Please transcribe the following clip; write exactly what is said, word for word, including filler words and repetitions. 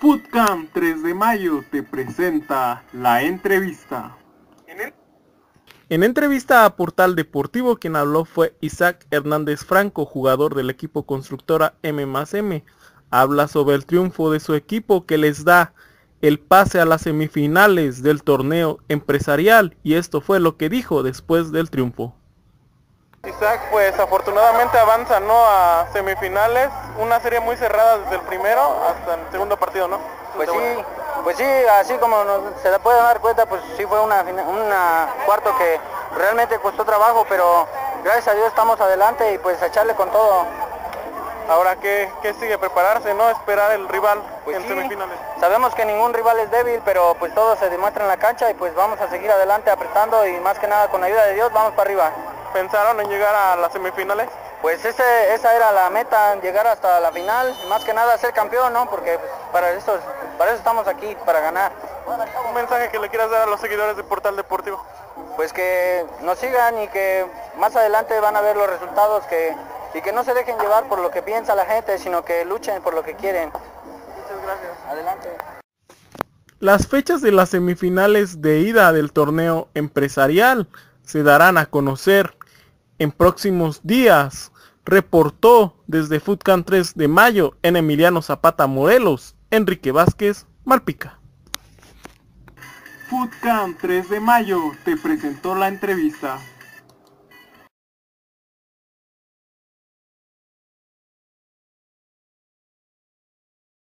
Foodcamp tres de mayo te presenta la entrevista. En entrevista a Portal Deportivo, quien habló fue Isaac Hernández Franco, jugador del equipo constructora M más M. Habla sobre el triunfo de su equipo que les da el pase a las semifinales del torneo empresarial, y esto fue lo que dijo después del triunfo. Isaac, pues afortunadamente avanza, ¿no?, a semifinales, una serie muy cerrada desde el primero hasta el segundo partido, ¿no? Pues sí, pues sí, así como nos, se puede dar cuenta, pues sí fue una, una cuarto que realmente costó trabajo, pero gracias a Dios estamos adelante y pues a echarle con todo. Ahora, ¿qué, qué sigue? Prepararse, ¿no? Esperar el rival pues en sí, semifinales. Sabemos que ningún rival es débil, pero pues todo se demuestra en la cancha y pues vamos a seguir adelante apretando y más que nada con la ayuda de Dios vamos para arriba. ¿Pensaron en llegar a las semifinales? Pues ese, esa era la meta, llegar hasta la final, más que nada ser campeón, ¿no? Porque para eso, para eso estamos aquí, para ganar. ¿Un mensaje que le quieras dar a los seguidores de Portal Deportivo? Pues que nos sigan y que más adelante van a ver los resultados, que, y que no se dejen llevar por lo que piensa la gente, sino que luchen por lo que quieren. Muchas gracias. Adelante. Las fechas de las semifinales de ida del torneo empresarial se darán a conocer en próximos días. Reportó desde Foodcamp tres de mayo en Emiliano Zapata, Morelos, Enrique Vázquez, Malpica. Foodcamp tres de mayo te presentó la entrevista.